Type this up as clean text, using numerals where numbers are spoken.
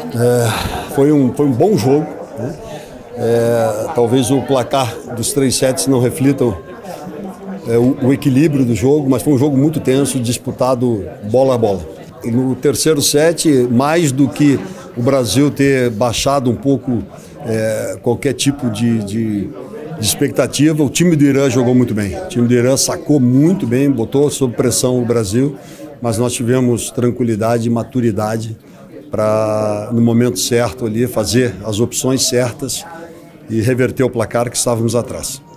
Foi um bom jogo, né? Talvez o placar dos 3 sets não reflitam o equilíbrio do jogo, mas foi um jogo muito tenso, disputado bola a bola. E no terceiro set, mais do que o Brasil ter baixado um pouco qualquer tipo de expectativa, o time do Irã jogou muito bem. O time do Irã sacou muito bem, botou sob pressão o Brasil, mas nós tivemos tranquilidade e maturidade para, no momento certo ali, fazer as opções certas e reverter o placar que estávamos atrás.